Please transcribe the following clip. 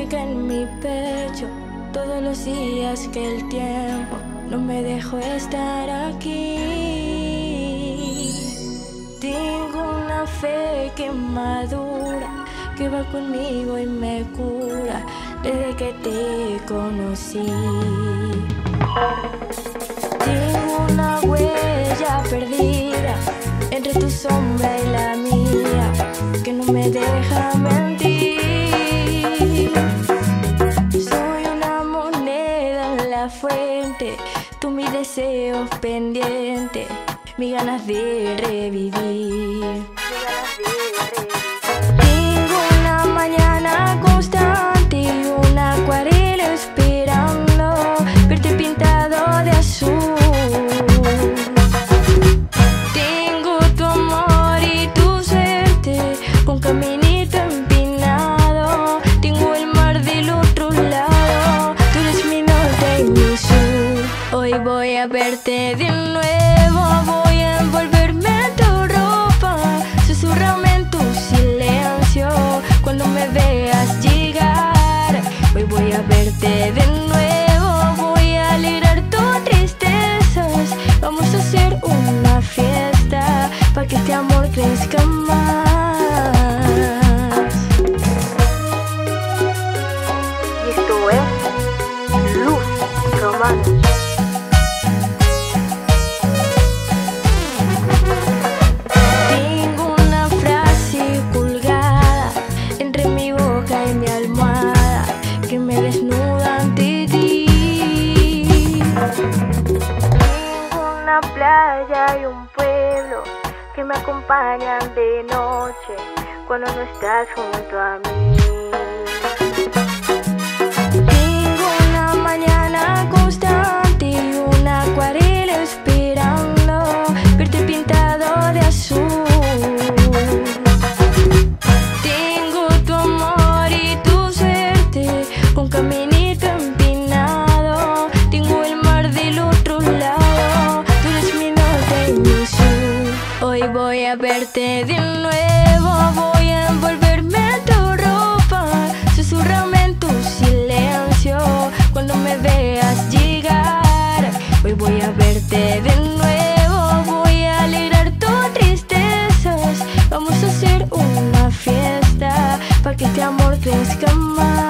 única en mi pecho. Todos los días que el tiempo no me dejó estar aquí. Tengo una fe que madura, que va conmigo y me cura desde que te conocí. Tengo una huella perdida entre tu sombra y la mía, que no me deja mentir. Soy una moneda en la fuente, tú mis deseos pendientes, mis ganas de revivir. Tengo una mañana constante y una acuarela esperando verte pintado de azul. Tengo tu amor y tu suerte, un caminito empinado. Tengo el mar del otro lado, tú eres mi norte y mi sur. Hoy voy a verte de nuevo, voy a envolverme en tu ropa, susurrame en tu silencio cuando me veas llegar. Hoy voy a verte de nuevo, voy a alegrar tus tristezas. Vamos a hacer una fiesta para que este amor crezca más. Y esto es Luz Romana. Tengo una frase colgada entre mi boca y mi almohada que me desnuda ante ti. Tengo una playa y un pueblo que me acompañan de noche cuando no estás junto a mí. Tengo una mañana constante y una acuarela esperando verte pintado de azul. Tengo tu amor y tu suerte, un caminito empinado. Tengo el mar del otro lado, tú eres mi norte y mi sur. Hoy voy a verte de nuevo, voy a envolverme en tu ropa, susurrame en tu silencio cuando me veas llegar. Hoy voy a verte de nuevo, voy a alegrar tus tristezas. Vamos a hacer una fiesta para que este amor crezca más.